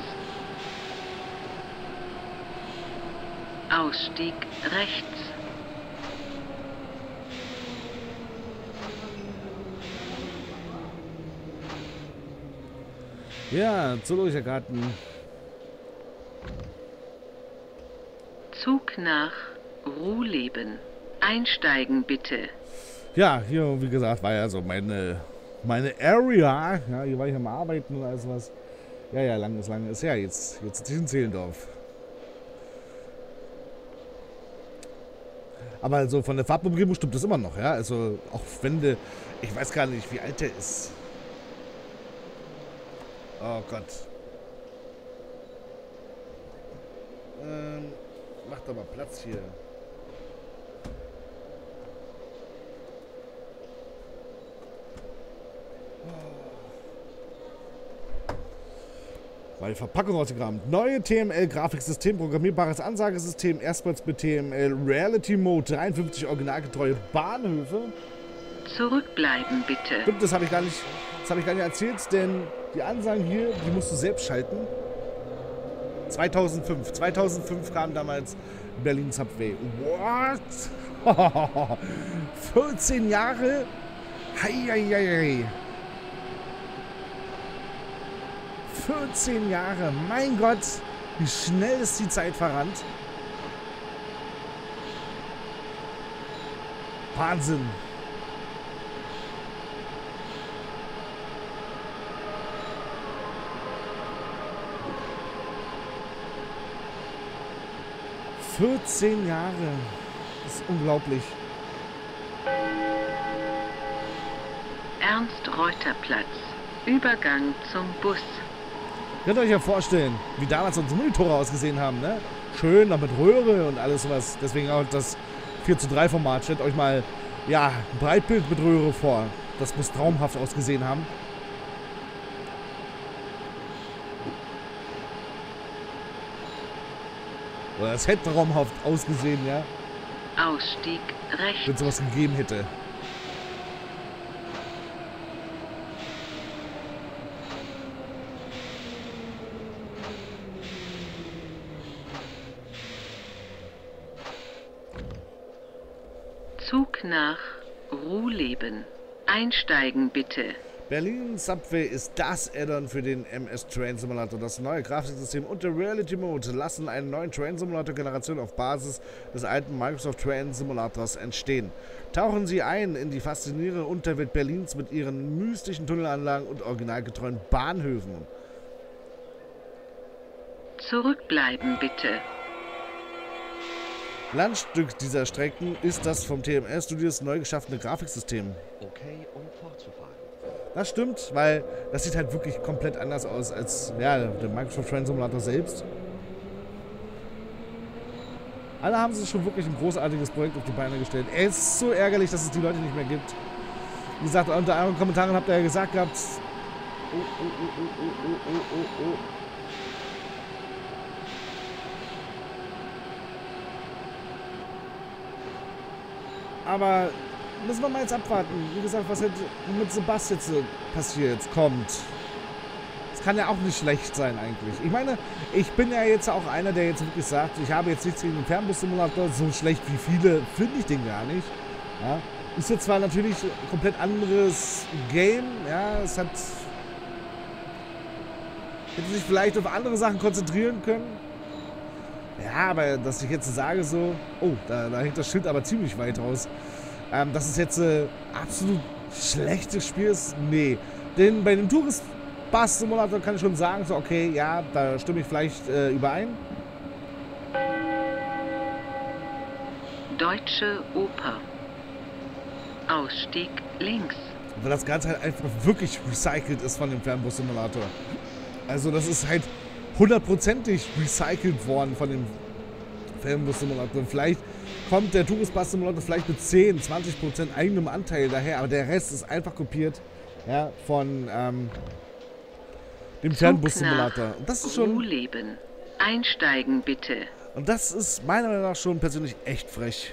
Ausstieg rechts. Ja, Zoologischer Garten. Zug nach Ruhleben. Einsteigen bitte. Ja, hier, wie gesagt, war ja so meine, meine Area. Ja, hier war ich am Arbeiten und alles was. Ja, ja, lang ist, lang ist. Ja, jetzt, jetzt sitze ich in Zehlendorf. Aber so von der Farbumgebung stimmt das immer noch, ja. Also, auch wenn der, ich weiß gar nicht, wie alt der ist. Oh Gott. Ähm, mach doch mal Platz hier. Weil Verpackung ausgegraben. Neue T M L-Grafiksystem, programmierbares Ansagesystem, erstmals mit T M L Reality Mode, dreiundfünfzig originalgetreue Bahnhöfe. Zurückbleiben bitte. Stimmt, das habe ich gar nicht, das habe ich gar nicht erzählt, denn die Ansagen hier, die musst du selbst schalten. zweitausendfünf. zweitausendfünf kam damals Berlin Subway. What? vierzehn Jahre? Heieiei. vierzehn Jahre. Mein Gott, wie schnell ist die Zeit verrannt. Wahnsinn. vierzehn Jahre. Das ist unglaublich. Ernst-Reuter-Platz. Übergang zum Bus. Könnt ihr euch ja vorstellen, wie damals unsere Monitore ausgesehen haben, ne? Schön, noch mit Röhre und alles was. Deswegen auch das vier zu drei Format. Stellt euch mal, ja, ein Breitbild mit Röhre vor. Das muss traumhaft ausgesehen haben. Oder es hätte traumhaft ausgesehen, ja. Ausstieg rechts. Wenn es sowas gegeben hätte. Zug nach Ruhleben. Einsteigen bitte. Berlin Subway ist das Add-on für den M S Train Simulator. Das neue Grafiksystem und der Reality Mode lassen einen neuen Train Simulator Generation auf Basis des alten Microsoft Train Simulators entstehen. Tauchen Sie ein in die faszinierende Unterwelt Berlins mit ihren mystischen Tunnelanlagen und originalgetreuen Bahnhöfen. Zurückbleiben bitte. Landstück dieser Strecken ist das vom T M S Studios neu geschaffene Grafiksystem. Okay, um fortzufahren. Das stimmt, weil das sieht halt wirklich komplett anders aus als ja, der Microsoft Train Simulator selbst. Alle haben sich schon wirklich ein großartiges Projekt auf die Beine gestellt. Es ist so ärgerlich, dass es die Leute nicht mehr gibt. Wie gesagt, unter euren Kommentaren habt ihr ja gesagt gehabt. Oh, oh, oh, oh, oh, oh, oh, oh. Aber müssen wir mal jetzt abwarten. Wie gesagt, was halt mit Sebastian jetzt passiert, kommt. Das kann ja auch nicht schlecht sein eigentlich. Ich meine, ich bin ja jetzt auch einer, der jetzt wirklich sagt, ich habe jetzt nichts gegen den Fernbus-Simulator, so schlecht wie viele finde ich den gar nicht. Ja. Ist jetzt zwar natürlich ein komplett anderes Game, ja, es hat... Hätte sich vielleicht auf andere Sachen konzentrieren können. Ja, aber dass ich jetzt sage so, oh, da, da hängt das Schild aber ziemlich weit raus. Ähm, dass es jetzt äh, absolut schlechtes Spiel ist, nee. Denn bei dem Tourist Bus Simulator kann ich schon sagen, so okay, ja, da stimme ich vielleicht äh, überein. Deutsche Oper. Ausstieg links. Weil das Ganze halt einfach wirklich recycelt ist von dem Fernbus Simulator. Also das ist halt hundertprozentig recycelt worden von dem Fernbus Simulator. Vielleicht kommt der Tourist Bus Simulator vielleicht mit zehn, zwanzig Prozent eigenem Anteil daher, aber der Rest ist einfach kopiert, ja, von ähm, dem Fernbus Simulator. Und das ist schon. Ruhleben. Einsteigen bitte. Und das ist meiner Meinung nach schon persönlich echt frech.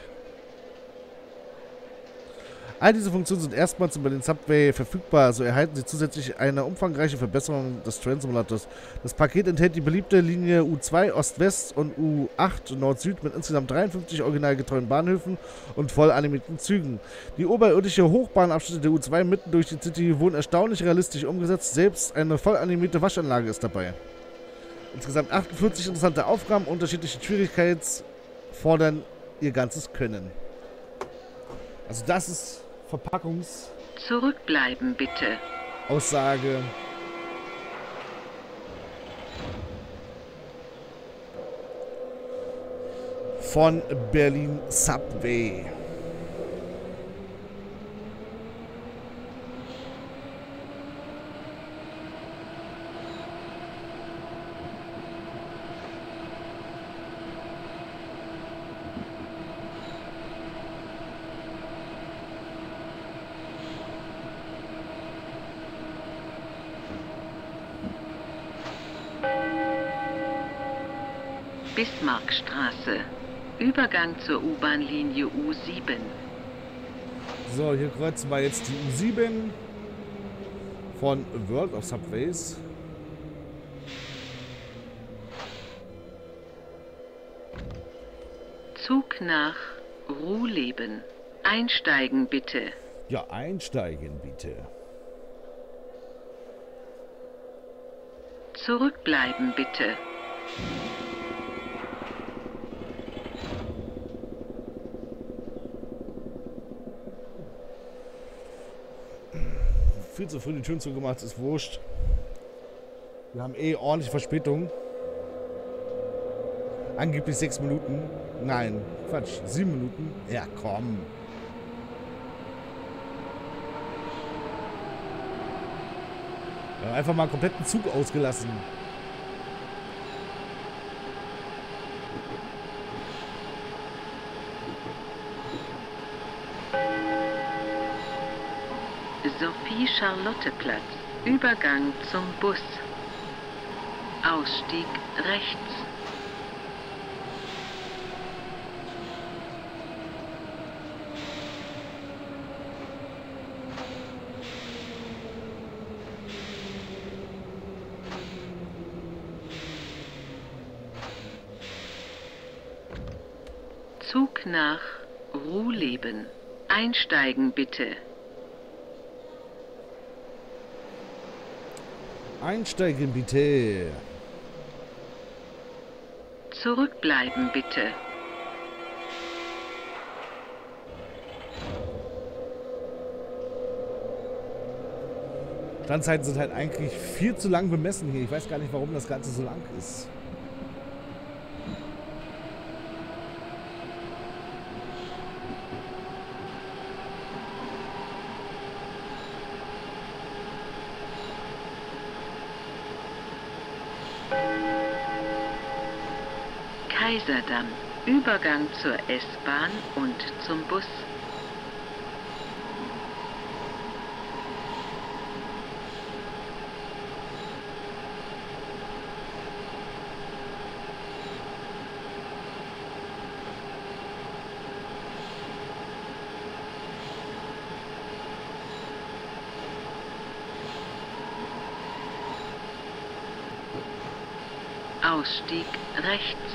All diese Funktionen sind erstmals über den Subway verfügbar, so erhalten sie zusätzlich eine umfangreiche Verbesserung des Train Simulators. Das Paket enthält die beliebte Linie U zwei Ost-West und U acht Nord-Süd mit insgesamt dreiundfünfzig originalgetreuen Bahnhöfen und voll animierten Zügen. Die oberirdische Hochbahnabschnitte der U zwei mitten durch die City wurden erstaunlich realistisch umgesetzt, selbst eine voll animierte Waschanlage ist dabei. Insgesamt achtundvierzig interessante Aufgaben unterschiedlichen Schwierigkeits fordern ihr ganzes Können. Also das ist Verpackungs... Zurückbleiben bitte. Aussage. Von Berlin Subway. Bismarckstraße. Übergang zur U-Bahn-Linie U sieben. So, hier kreuzen wir jetzt die U sieben von World of Subways. Zug nach Ruhleben. Einsteigen bitte. Ja, einsteigen bitte. Zurückbleiben bitte. Viel zu früh die Türen zugemacht, ist wurscht. Wir haben eh ordentliche Verspätung. Angeblich sechs Minuten. Nein, Quatsch, sieben Minuten. Ja, komm. Wir haben einfach mal einen kompletten Zug ausgelassen. Sophie-Charlotte-Platz. Übergang zum Bus. Ausstieg rechts. Zug nach Ruhleben. Einsteigen bitte. Einsteigen bitte. Zurückbleiben bitte. Standzeiten sind halt eigentlich viel zu lang bemessen hier. Ich weiß gar nicht, warum das Ganze so lang ist. Kaiserdamm. Übergang zur S-Bahn und zum Bus. Ausstieg rechts.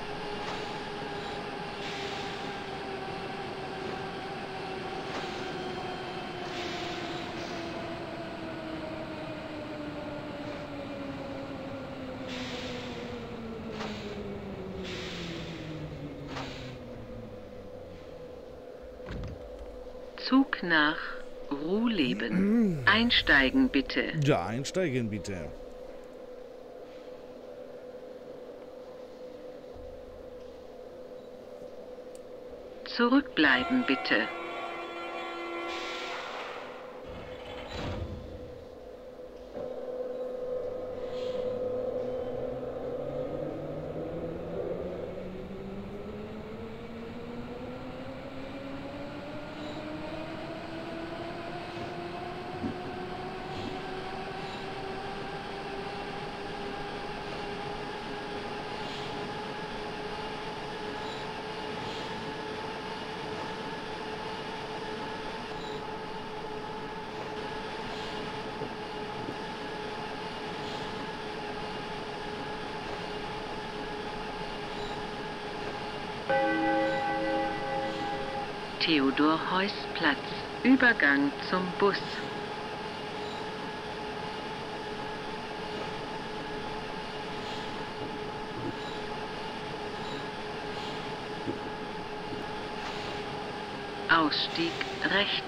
Zug nach Ruhleben. Einsteigen bitte. Ja, einsteigen bitte. Zurückbleiben bitte. Theodor-Heuss-Platz. Übergang zum Bus. Ausstieg rechts.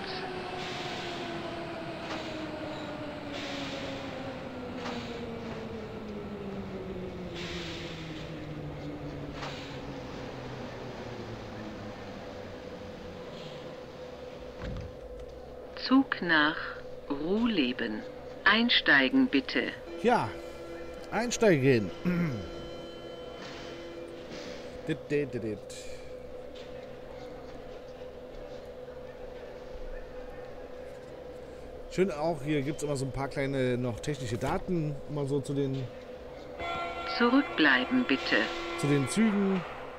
Zug nach Ruhleben. Einsteigen bitte. Ja, einsteigen. dit, dit, dit, dit. Schön auch, hier gibt es immer so ein paar kleine noch technische Daten, mal so zu den, Zurückbleiben bitte. zu den Zügen.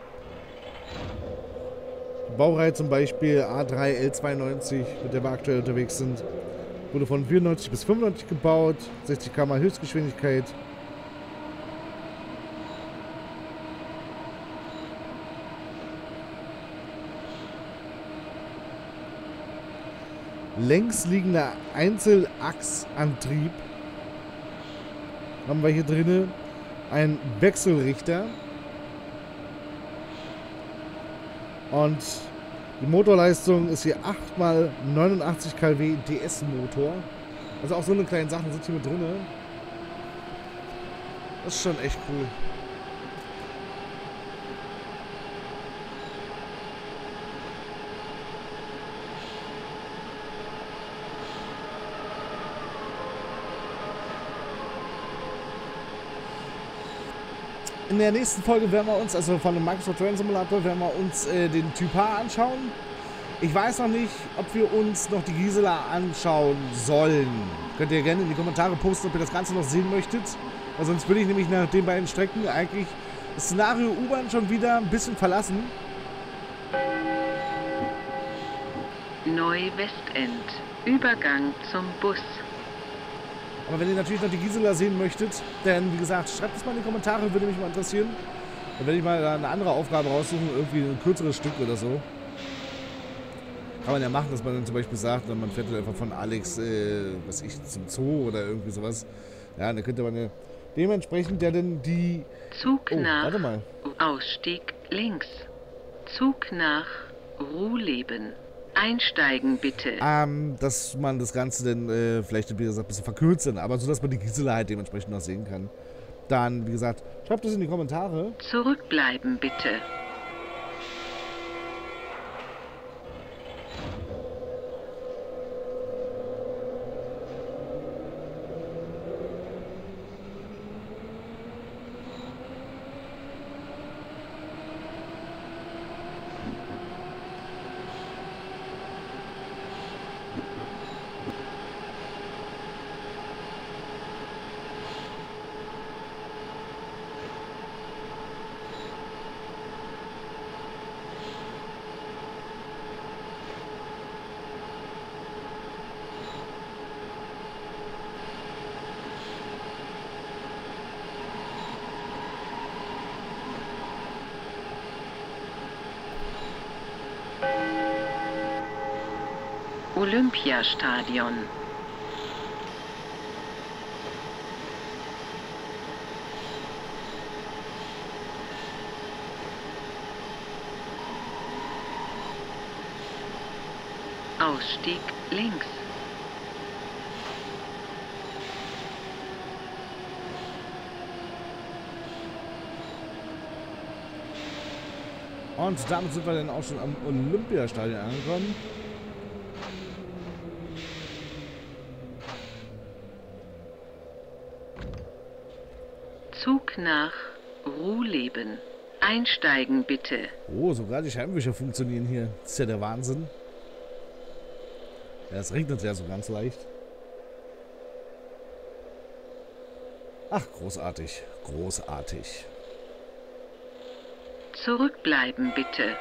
Baureihe zum Beispiel A drei L zweiundneunzig, mit der wir aktuell unterwegs sind. Wurde von vierundneunzig bis fünfundneunzig gebaut, sechzig Kilometer pro Stunde Höchstgeschwindigkeit. Längsliegender Einzelachsantrieb haben wir hier drin. Ein Wechselrichter. Und die Motorleistung ist hier acht mal neunundachtzig Kilowatt D S-Motor. Also auch so eine kleine Sachen sind hier mit drin. Das ist schon echt cool. In der nächsten Folge werden wir uns, also von dem Microsoft Train Simulator, werden wir uns äh, den Typ H anschauen. Ich weiß noch nicht, ob wir uns noch die Gisela anschauen sollen. Könnt ihr gerne in die Kommentare posten, ob ihr das Ganze noch sehen möchtet. Weil sonst würde ich nämlich nach den beiden Strecken eigentlich das Szenario U-Bahn schon wieder ein bisschen verlassen. Neu-Westend. Übergang zum Bus. Aber wenn ihr natürlich noch die Gisela sehen möchtet, dann wie gesagt, schreibt es mal in die Kommentare, würde mich mal interessieren. Dann werde ich mal eine andere Aufgabe raussuchen, irgendwie ein kürzeres Stück oder so. Kann man ja machen, dass man dann zum Beispiel sagt, man fährt dann einfach von Alex, äh, was ich, zum Zoo oder irgendwie sowas. Ja, dann könnte man ja dementsprechend ja dann die... Zug Oh, nach warte mal. Ausstieg links. Zug nach Ruhleben. Einsteigen bitte. Ähm, dass man das Ganze dann äh, vielleicht, wie gesagt, ein bisschen verkürzen, aber so, dass man die Gisela halt dementsprechend noch sehen kann. Dann, wie gesagt, schreibt es in die Kommentare. Zurückbleiben bitte. Olympiastadion. Ausstieg links. Und damit sind wir dann auch schon am Olympiastadion angekommen. Zug nach Ruhleben. Einsteigen bitte. Oh, sogar die Scheibenwischer funktionieren hier. Das ist ja der Wahnsinn. Ja, es regnet ja so ganz leicht. Ach, großartig. Großartig. Zurückbleiben bitte.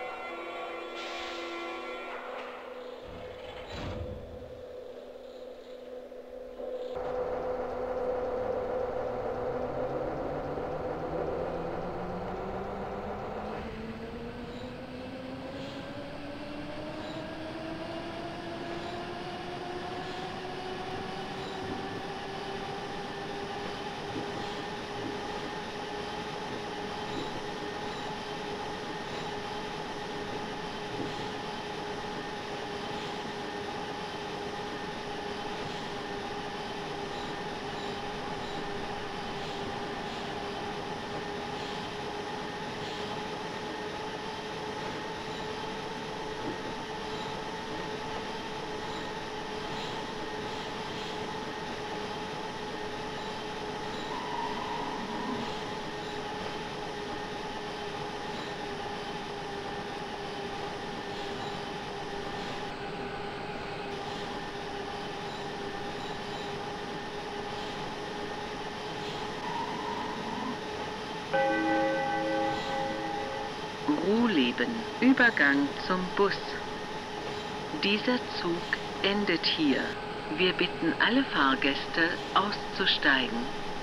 Ruhleben. Übergang zum Bus. Dieser Zug endet hier. Wir bitten alle Fahrgäste auszusteigen.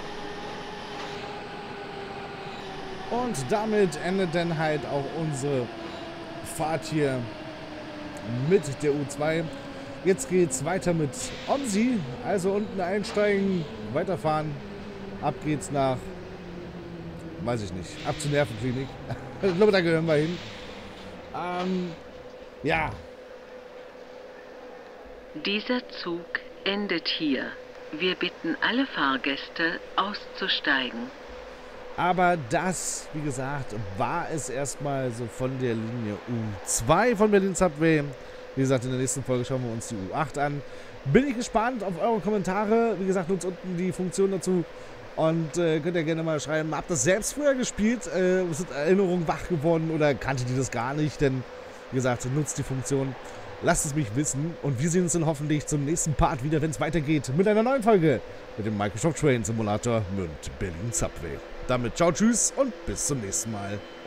Und damit endet dann halt auch unsere Fahrt hier mit der U zwei. Jetzt geht's weiter mit Omsi. Also unten einsteigen, weiterfahren. Ab geht's nach, weiß ich nicht, ab zur Nervenklinik. Ich glaube, da gehören wir hin. Ähm, ja. Dieser Zug endet hier. Wir bitten alle Fahrgäste auszusteigen. Aber das, wie gesagt, war es erstmal so von der Linie U zwei von Berlin Subway. Wie gesagt, in der nächsten Folge schauen wir uns die U acht an. Bin ich gespannt auf eure Kommentare. Wie gesagt, nutzt unten die Funktion dazu. Und äh, könnt ihr gerne mal schreiben, habt ihr das selbst früher gespielt? Äh, sind Erinnerungen wach geworden oder kanntet ihr das gar nicht? Denn, wie gesagt, nutzt die Funktion. Lasst es mich wissen. Und wir sehen uns dann hoffentlich zum nächsten Part wieder, wenn es weitergeht mit einer neuen Folge mit dem Microsoft Train Simulator mit Berlin Subway. Damit ciao, tschüss und bis zum nächsten Mal.